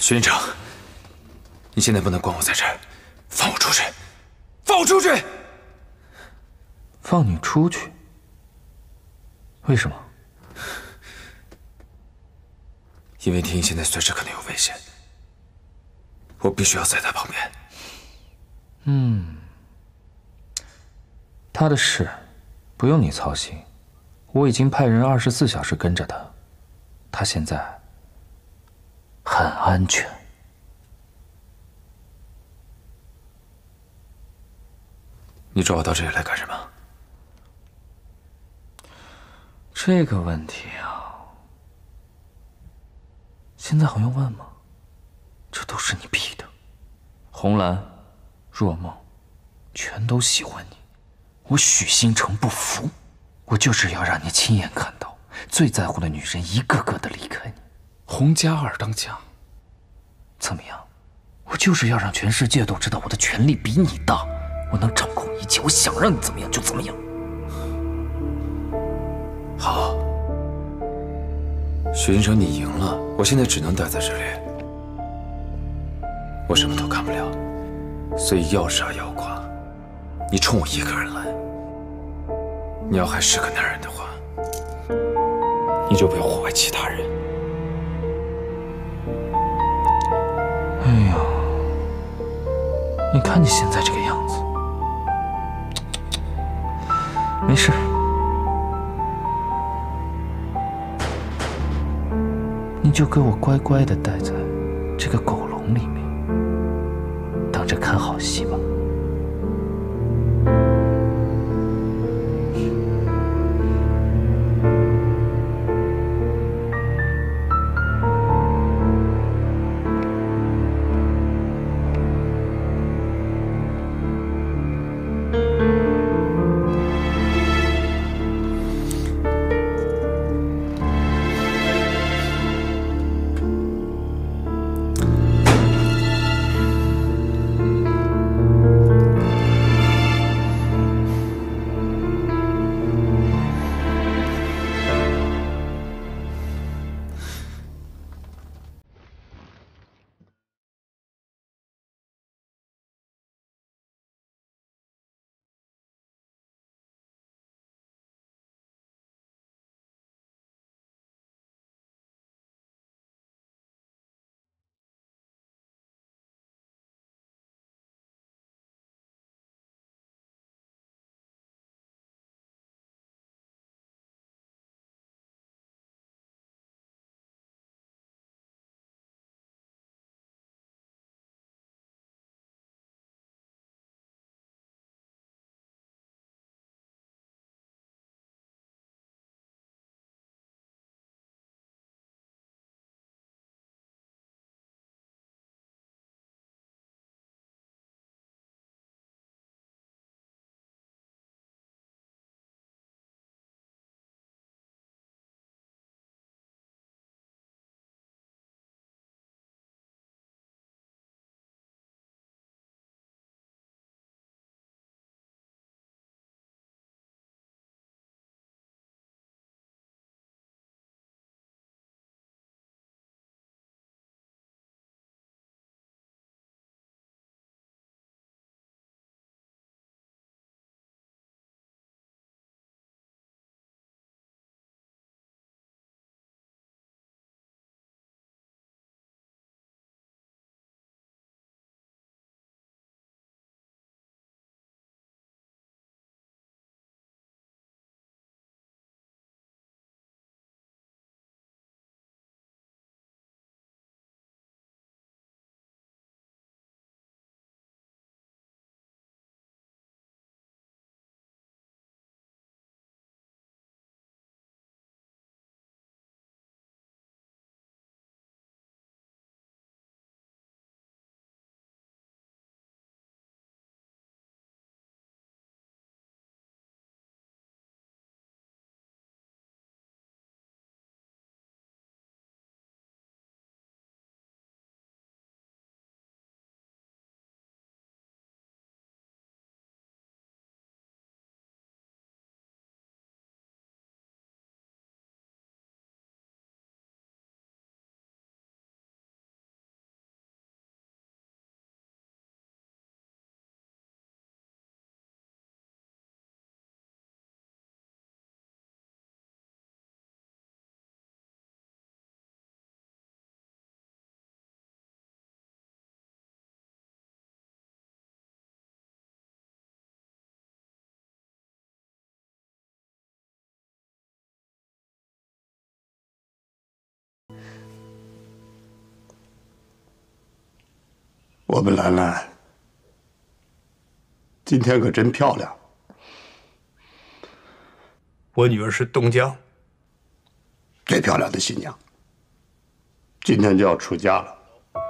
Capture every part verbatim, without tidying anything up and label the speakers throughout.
Speaker 1: 徐院长，你现在不能关我在这儿，放我出去！放我出去！
Speaker 2: 放你出去？为什么？
Speaker 1: 因为婷现在随时可能有危险，我必须要在她旁边。
Speaker 2: 嗯，她的事不用你操心，我已经派人二十四小时跟着她，她现在很安全。
Speaker 1: 你找我到这里来干什么？
Speaker 2: 这个问题啊，现在好用问吗？这都是你逼的。红兰、若梦，全都喜欢你。我许星辰不服，我就是要让你亲眼看到最在乎的女人一个个的离开你。洪家二当家，怎么样？我就是要让全世界都知道我的权力比你大，我能掌控一切，我想让你怎么样就怎么样。
Speaker 1: 好，许先生，你赢了，我现在只能待在这里，我什么都干不了，所以要杀要剐，你冲我一个人来。你要还是个男人的话，你就不要祸害其他人。
Speaker 2: 哎呀，你看你现在这个样子，没事。你就给我乖乖的待在这个狗笼里面，等着看好戏吧。
Speaker 3: 我们兰兰今天可真漂亮。我女儿是东江最漂亮的新娘，今天就要出嫁了。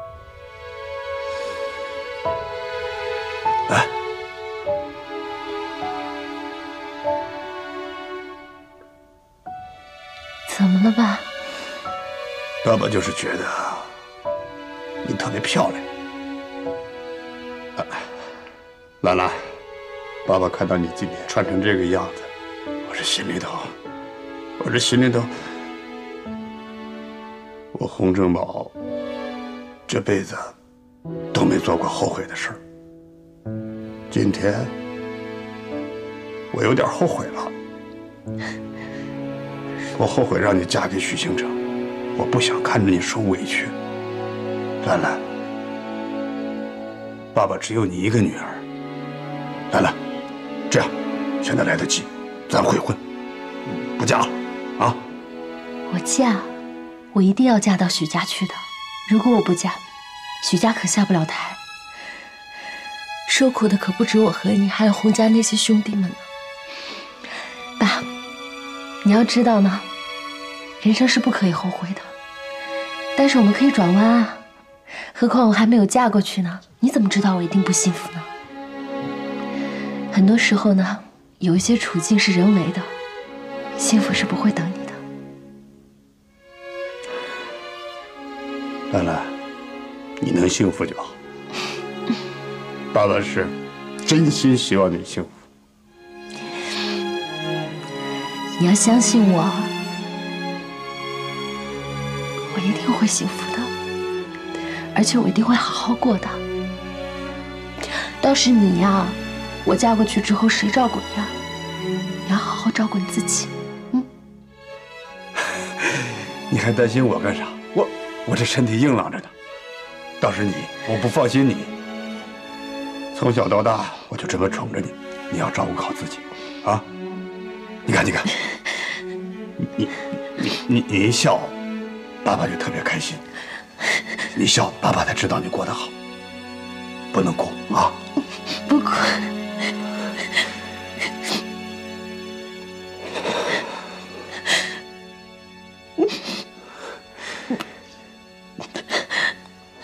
Speaker 3: 来，
Speaker 4: 怎么了爸？
Speaker 3: 爸爸就是觉得你特别漂亮。啊，兰兰，爸爸看到你今天穿成这个样子，我这心里头，我这心里头，我洪正宝这辈子都没做过后悔的事儿。今天我有点后悔了，我后悔让你嫁给许兴城，我不想看着你受委屈。兰兰，爸爸只有你一个女儿。兰兰，这样，现在来得及，咱悔婚，不嫁了，啊！
Speaker 4: 我嫁，我一定要嫁到许家去的。如果我不嫁，许家可下不了台。受苦的可不止我和你，还有洪家那些兄弟们呢。爸，你要知道呢，人生是不可以后悔的，但是我们可以转弯啊。何况我还没有嫁过去呢，你怎么知道我一定不幸福呢？很多时候呢，有一些处境是人为的，幸福是不会等你的。
Speaker 3: 兰兰，你能幸福就好。爸爸是真心希望你幸福。
Speaker 4: 你要相信我，我一定会幸福的，而且我一定会好好过的。倒是你呀，我嫁过去之后谁照顾你啊？你要好好照顾你自己。嗯。
Speaker 3: 你还担心我干啥？我我这身体硬朗着呢。倒是你，我不放心你。从小到大我就这么宠着你，你要照顾好自己，啊！你看，你看，你你你你一笑，爸爸就特别开心。你笑，爸爸才知道你过得好。不能哭啊！
Speaker 4: 不哭。